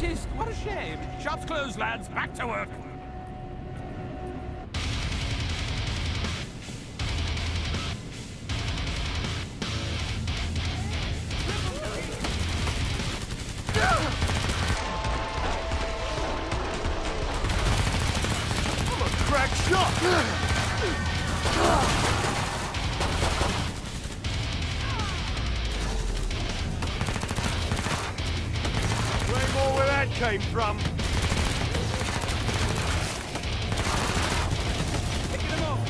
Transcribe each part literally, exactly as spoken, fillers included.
noticed. What a shame. Shop's closed, lads. Back to work. Crack shot! Way more where that came from. Picking him off.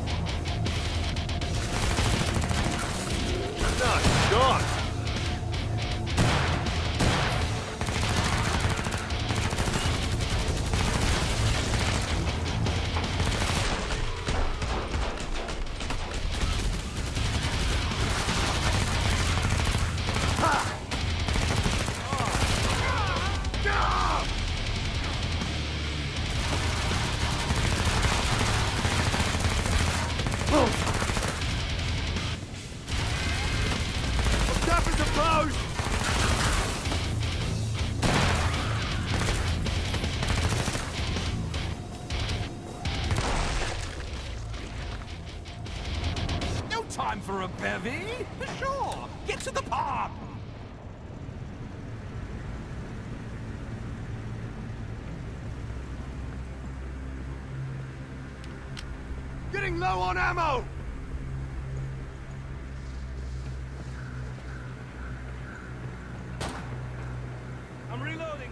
Nice shot. Time for a bevy? Sure. Get to the pub. Getting low on ammo! I'm reloading.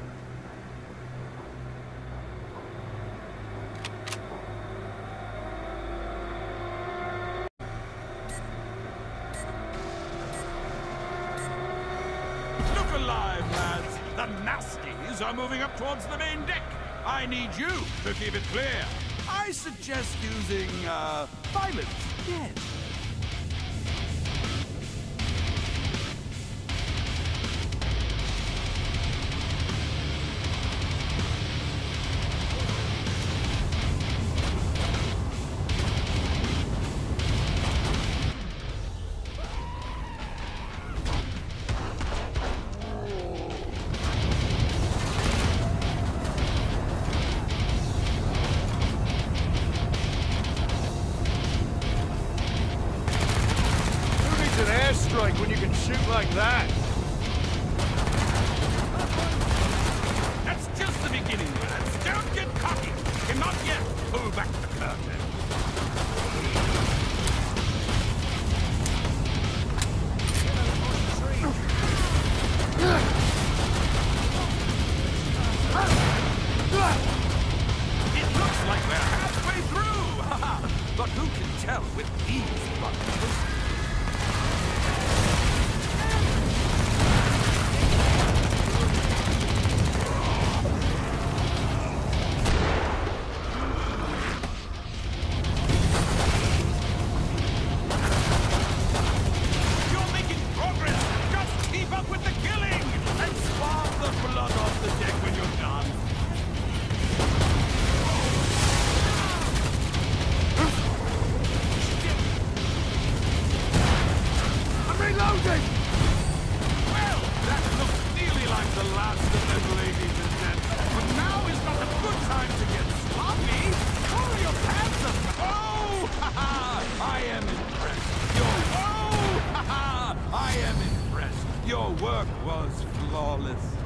Alive, lads. The nasties are moving up towards the main deck. I need you to keep it clear. I suggest using, uh, violence. Yes. An airstrike when you can shoot like that. That's just the beginning, lads. Don't get cocky. And not yet. Pull back the curtain. It looks like we're halfway through. But who can tell with these buttons? Well, that looks nearly like the last of them, ladies and gentlemen. But now is not a good time to get sloppy. Pull your pants up. Oh, ha ha! I am impressed. Your oh, ha ha! I am impressed. Your work was flawless.